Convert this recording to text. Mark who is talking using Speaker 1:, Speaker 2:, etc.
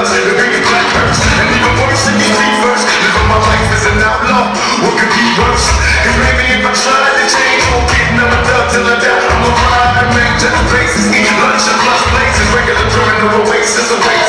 Speaker 1: lust, the biggest black purse. And even worse than you see first, living my life as an outlaw. What could be worse? And maybe if I tried to change, won't get another dub till I die. I'm a ride, make just faces, eat lunch and plus places, regular during the oasis away.